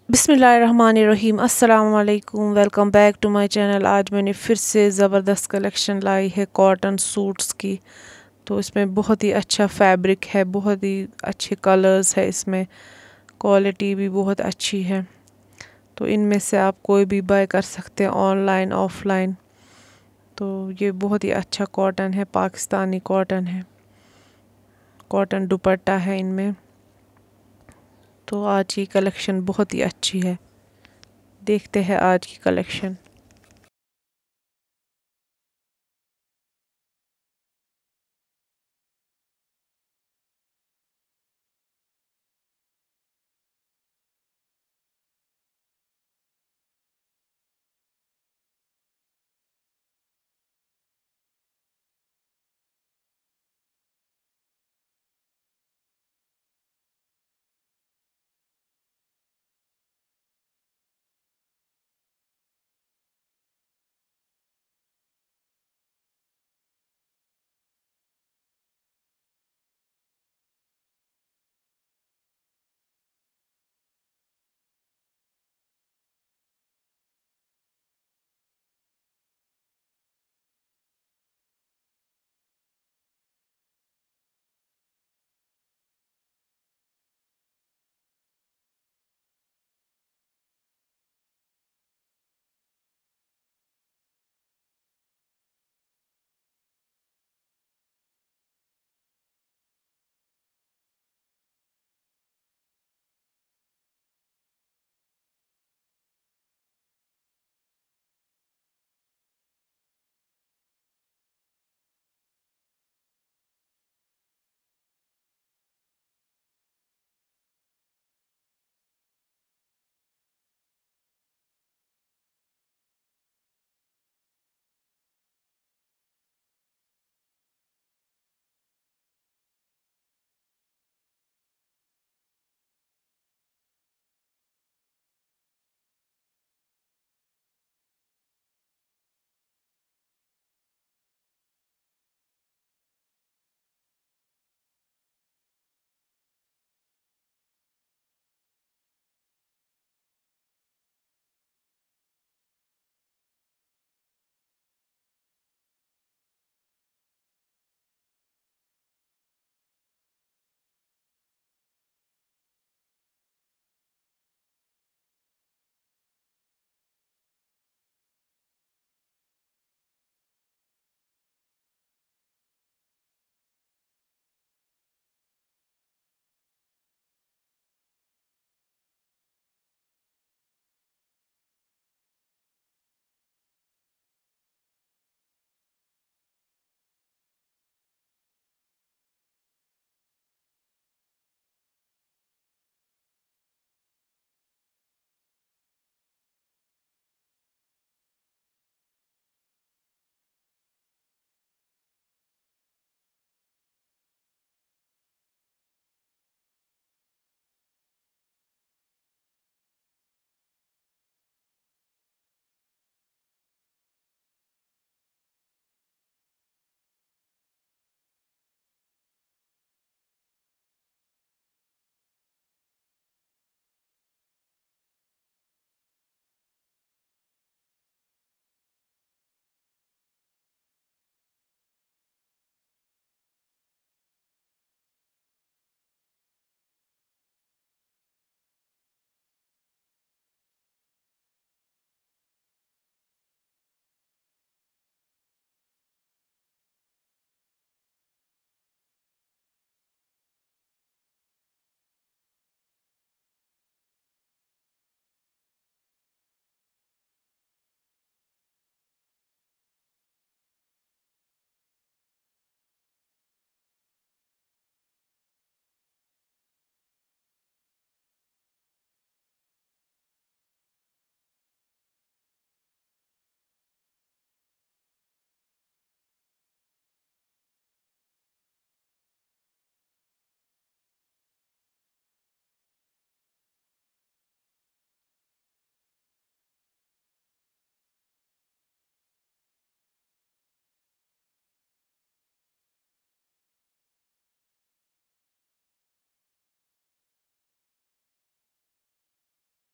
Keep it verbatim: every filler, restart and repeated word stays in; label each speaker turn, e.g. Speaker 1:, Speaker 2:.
Speaker 1: बिस्मिल्लाहिर्रहमानिर्रहीम अस्सलाम वालेकुम। Welcome back to my channel. आज मैंने फिर से ज़बरदस्त कलेक्शन लाई है कॉटन सूट्स की। तो इसमें बहुत ही अच्छा फैब्रिक है, बहुत ही अच्छे कलर्स है, इसमें क्वालिटी भी बहुत अच्छी है। तो इनमें से आप कोई भी बाय कर सकते हैं, ऑनलाइन ऑफलाइन। तो ये बहुत ही अच्छा कॉटन है, पाकिस्तानी कॉटन है, कॉटन दुपट्टा है इनमें। तो आज की कलेक्शन बहुत ही अच्छी है। देखते हैं आज की कलेक्शन।